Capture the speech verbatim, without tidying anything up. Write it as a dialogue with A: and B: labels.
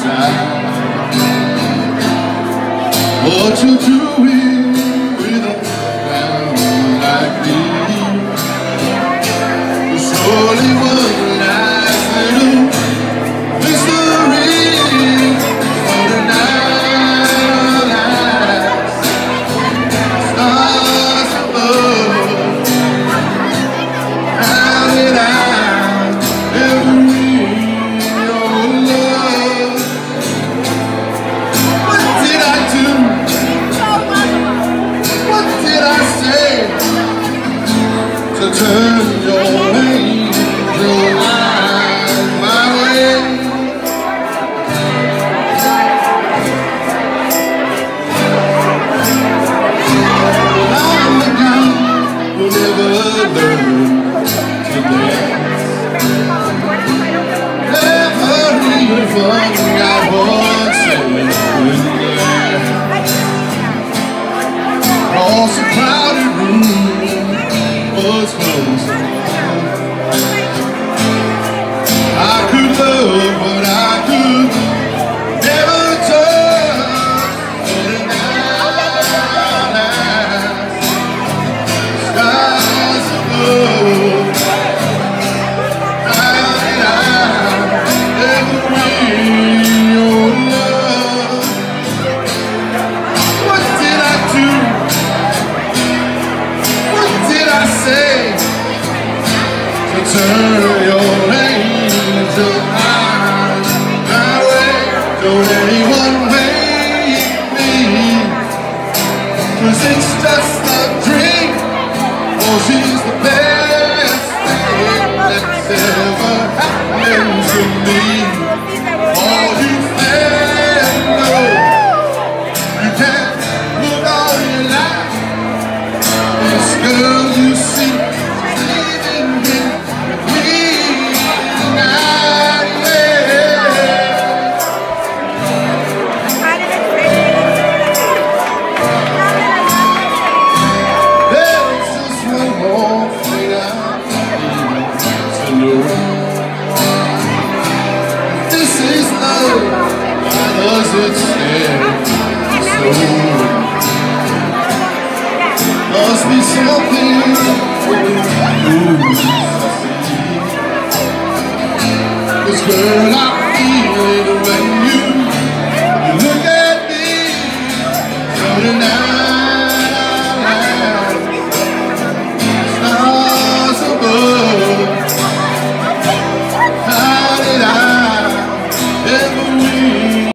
A: inside. What you doing with a man like me? It's only one nice little mystery for the night lights, stars above. How did I ever read your love? What did I do? What did I say to turn your angel eyes my way? I'm the guy who never learned to dance. Never even got one second there. Across a crowded room was close. I could love, but I could never touch. But now, stars above. How did I ever read your love? What did I do? What did I say to turn your angel eyes my way? Don't anyone make me, 'cause it's just a dream. Oh, she's the best thing that's ever happened to me. All you fans know, you can't look all your life. This girl you see, she's leaving here with me tonight, yeah. There's just one more thing I need to know. If this is love, why does it stand so? Must be something we can lose. 'Cause girl, I feel it when you, you look at me. So tonight